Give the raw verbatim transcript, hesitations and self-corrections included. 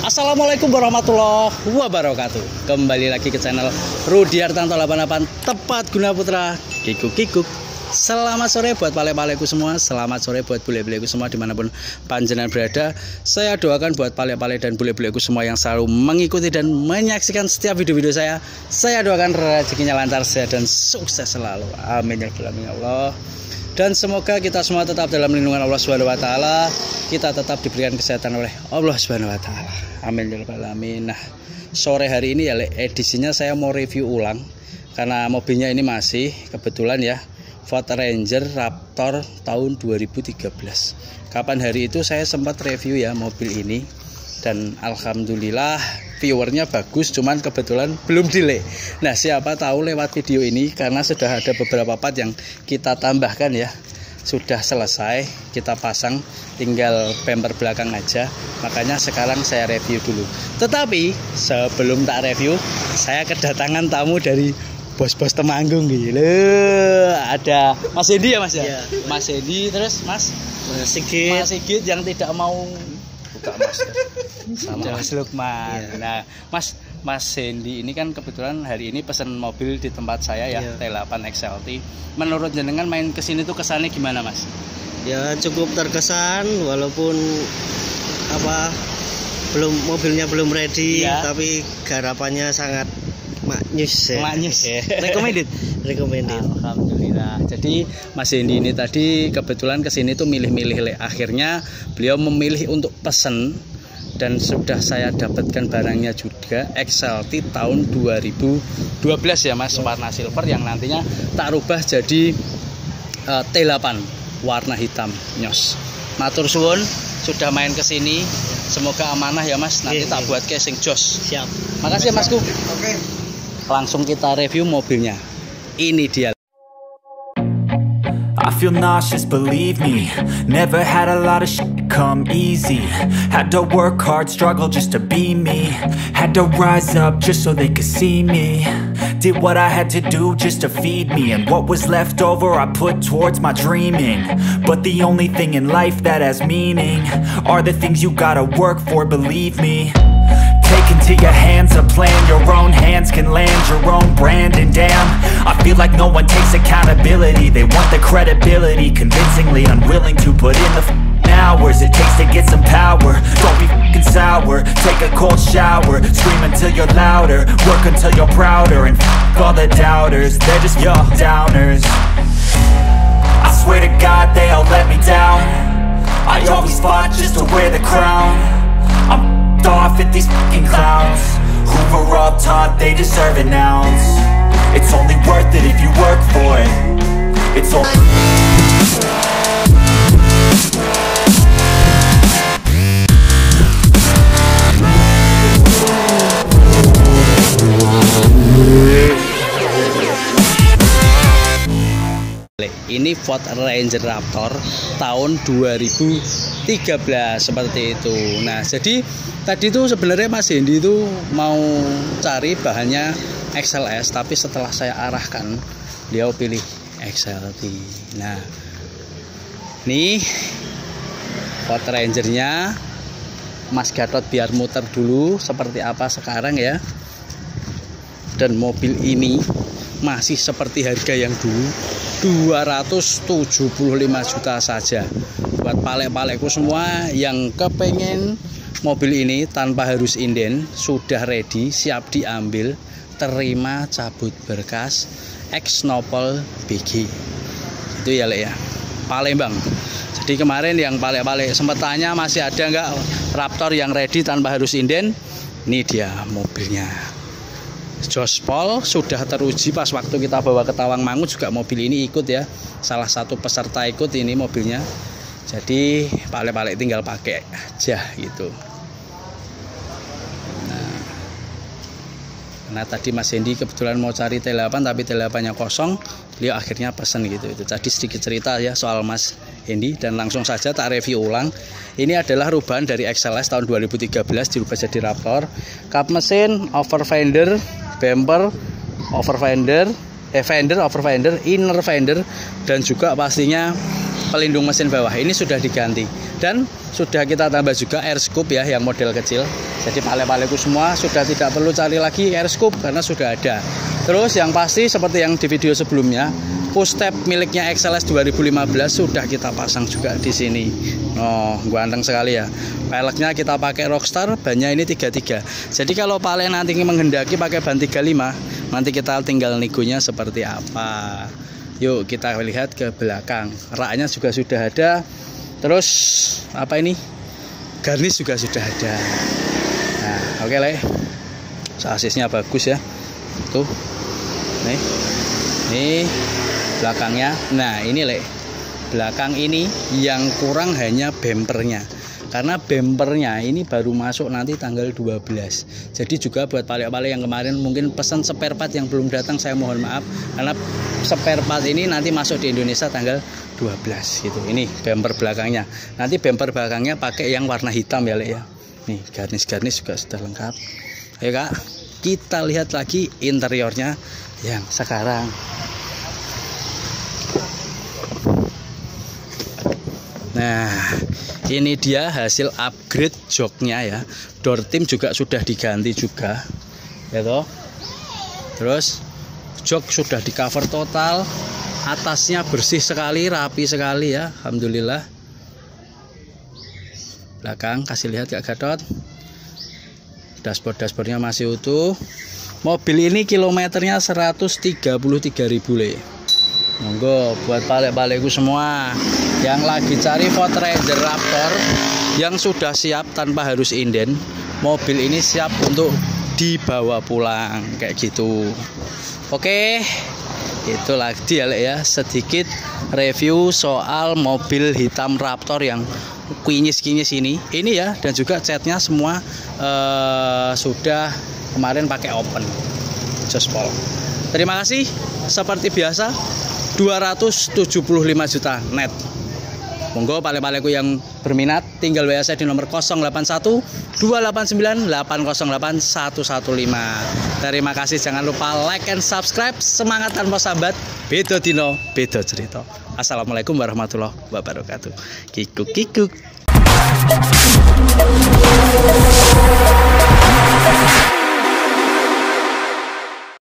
Assalamualaikum warahmatullahi wabarakatuh. Kembali lagi ke channel Rudi Hartanto delapan puluh delapan Tepat Guna Putra. Kikuk-kikuk. Selamat sore buat pale-paleku semua. Selamat sore buat bule-buleku semua dimanapun panjenengan berada. Saya doakan buat pale-pale dan bule-buleku semua yang selalu mengikuti dan menyaksikan setiap video-video saya. Saya doakan rezekinya lancar, sehat dan sukses selalu. Amin ya Allah. Dan semoga kita semua tetap dalam lindungan Allah Subhanahu wa taala. Kita tetap diberikan kesehatan oleh Allah Subhanahu wa taala. Amin ya rabbal alamin. Nah, sore hari ini ya edisinya saya mau review ulang karena mobilnya ini masih kebetulan ya Ford Ranger Raptor tahun dua ribu tiga belas. Kapan hari itu saya sempat review ya mobil ini dan alhamdulillah viewernya bagus, cuman kebetulan belum delay. Nah, siapa tahu lewat video ini karena sudah ada beberapa part yang kita tambahkan ya, sudah selesai kita pasang, tinggal bumper belakang aja. Makanya sekarang saya review dulu. Tetapi sebelum tak review, saya kedatangan tamu dari bos-bos Temanggung gitu. Ada Mas Hendi ya Mas ya? Ya, Mas Hendi, terus Mas Mas Sigit. Mas Sigit yang tidak mau buka masker sama Mas Lukman. Ya. Nah, Mas Mas Hendi ini kan kebetulan hari ini pesan mobil di tempat saya ya, ya. T delapan X L T. Menurut jenengan main kesini tuh kesannya gimana Mas? Ya cukup terkesan walaupun apa belum mobilnya belum ready ya. Tapi garapannya sangat maknyus ya. Maknyus. Recommended. Recommended. Alhamdulillah. Jadi Mas Hendi ini tadi kebetulan kesini tuh milih-milih. Akhirnya beliau memilih untuk pesen dan sudah saya dapatkan barangnya juga, X L T tahun dua ribu dua belas ya Mas, warna silver yang nantinya tak rubah jadi uh, T delapan warna hitam nyos. Matur suwun sudah main kesini, semoga amanah ya Mas, nanti tak buat casing jos. Siap. Makasih ya Masku. Oke. Langsung kita review mobilnya. Ini dia. I feel nauseous, believe me. Never had a lot of shit come easy. Had to work hard, struggle just to be me. Had to rise up just so they could see me. Did what I had to do just to feed me. And what was left over I put towards my dreaming. But the only thing in life that has meaning are the things you gotta work for, believe me. Take into your hands a plan, your own hands can land your own brand. And damn, I feel like no one takes accountability. They want the credibility, convincingly unwilling to put in the f***ing hours it takes to get some power. Don't be f***ing sour, take a cold shower. Scream until you're louder, work until you're prouder. And f*** all the doubters, they're just your downers. I swear to God they all let me down. I always fought just to wear the crown. I'm off at these fucking clowns who were all taught they deserve an ounce. It's only worth it if you work for it. It's only ini Ford Ranger Raptor tahun dua ribu tiga belas seperti itu. Nah, jadi tadi itu sebenarnya Mas Hendi itu mau cari bahannya X L S, tapi setelah saya arahkan beliau pilih X L T. Nah, nih Ford Rangernya Mas Gatot biar muter dulu seperti apa sekarang ya. Dan mobil ini masih seperti harga yang dulu, dua ratus tujuh puluh lima juta saja. Buat palek-paleku semua yang kepengen mobil ini tanpa harus inden, sudah ready, siap diambil, terima cabut berkas X Nopol B G. Itu ya Le ya, Palembang. Jadi kemarin yang palek-palek sempat tanya masih ada nggak Raptor yang ready tanpa harus inden. Ini dia mobilnya. Jospol sudah teruji pas waktu kita bawa ke Tawangmangu juga mobil ini ikut ya. Salah satu peserta ikut ini mobilnya. Jadi pale-pale tinggal pakai aja gitu. Nah, nah tadi Mas Hendi kebetulan mau cari T delapan tapi T delapan-nya kosong. Beliau akhirnya pesen gitu. Itu tadi sedikit cerita ya soal Mas Hendi dan langsung saja tak review ulang. Ini adalah rubahan dari X L S tahun dua ribu tiga belas dirubah jadi Raptor. Kap mesin, over fender, bumper, over fender, eh fender, over fender, inner fender, dan juga pastinya pelindung mesin bawah ini sudah diganti, dan sudah kita tambah juga air scoop ya yang model kecil. Jadi pale-paleku semua sudah tidak perlu cari lagi air scoop karena sudah ada. Terus yang pasti seperti yang di video sebelumnya, push tab miliknya X L S dua ribu lima belas sudah kita pasang juga di sini. Oh, ganteng sekali ya. Peleknya kita pakai Rockstar, bannya ini tiga puluh tiga. Jadi kalau pale nanti menghendaki pakai ban tiga puluh lima, nanti kita tinggal negonya seperti apa. Yuk kita lihat ke belakang. Raknya juga sudah ada. Terus apa ini? Garnish juga sudah ada. Nah, oke okay, Le. Sasisnya bagus ya. Tuh. Nih. Nih belakangnya. Nah, ini Le. Belakang ini yang kurang hanya bempernya. Karena bempernya ini baru masuk nanti tanggal dua belas. Jadi juga buat pale-pale yang kemarin mungkin pesan spare part yang belum datang, saya mohon maaf. Karena spare part ini nanti masuk di Indonesia tanggal dua belas gitu. Ini bemper belakangnya. Nanti bemper belakangnya pakai yang warna hitam ya, Le ya. Nih, garnish-garnish juga sudah lengkap. Ayo Kak, kita lihat lagi interiornya yang sekarang. Nah, ini dia hasil upgrade joknya ya. Door trim juga sudah diganti juga, ya toh. Terus jok sudah di cover total, atasnya bersih sekali, rapi sekali ya, alhamdulillah. Belakang kasih lihat Kak Gatot. Dashboard dashboardnya masih utuh. Mobil ini kilometernya seratus tiga puluh tiga ribu Le. Monggo buat pale-paleku semua yang lagi cari Ford Ranger Raptor yang sudah siap tanpa harus inden, mobil ini siap untuk dibawa pulang kayak gitu. Oke, itu lagi ya, ya sedikit review soal mobil hitam Raptor yang kinyis-kinyis ini. Ini ya, dan juga catnya semua eh, sudah kemarin pakai open jospol. Terima kasih, seperti biasa dua ratus tujuh puluh lima juta net. Monggo pale-paleku yang berminat tinggal W A saya di nomor nol delapan satu dua delapan sembilan delapan nol delapan satu satu lima. Terima kasih, jangan lupa like and subscribe. Semangat tanpa sambat, beda dino beda cerita. Assalamualaikum warahmatullahi wabarakatuh. Kikuk kikuk.